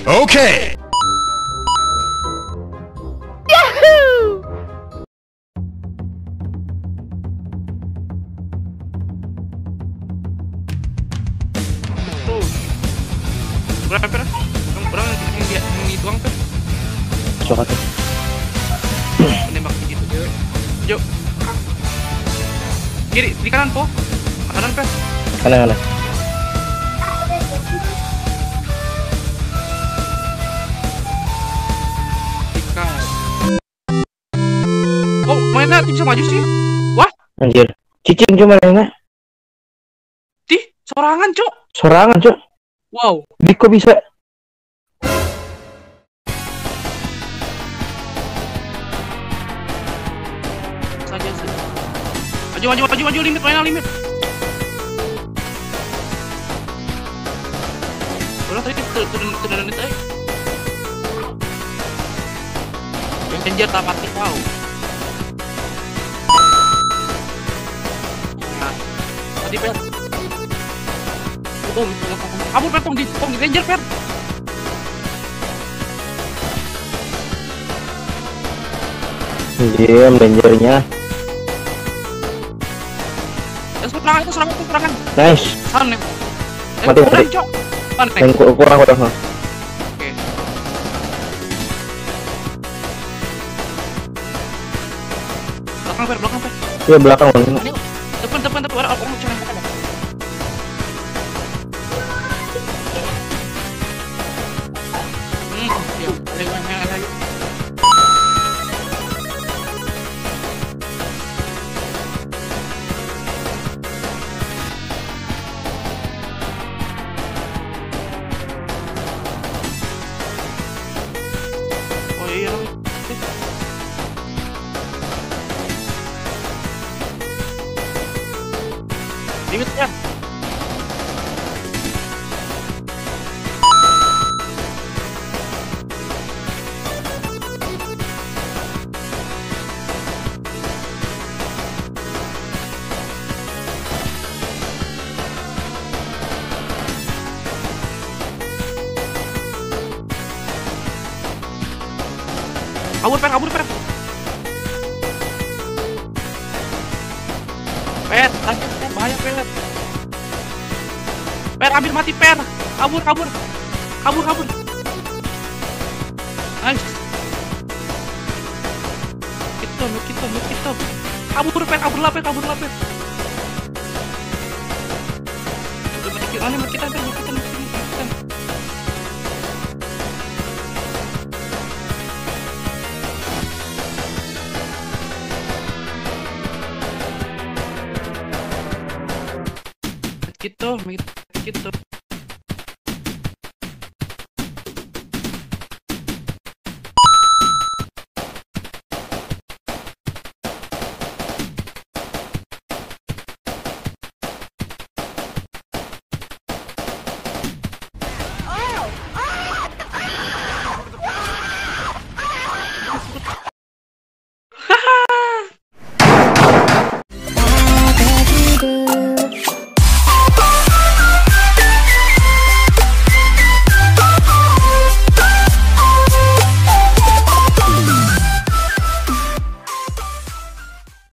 Okay. Tuh. Berapa per? Kamu kurang yang dituang per? Coba tuh. Menembak gitu cewek. Yuk. Kiri, di kanan po. Kanan per. Kanan. Di kanan. Oh, mainnya bisa maju sih. Wah, Anjir. Cicing cuma enak. sorangan, Cok. Sorangan, Cok. Wow. Biko bisa. Saja. Maju limit, final limit. Udah tadi turun itu aja. Yang kejar tak mati tahu. Nah, tadi per. Kabur per, tong di ranger per. Diam dangernya. Serangan. Nice. Sana. Mati. Cok. Mana? Yang kurang. Oke. Belakang per. Iya belakang. Depan orang cewek. Ya, ada lagi. Oh iya. Limit ya. Kabur per. Per, bahaya per. Per, ambil mati per. Kabur. Nice. Kita. Kabur per. Udah kita. Gitu.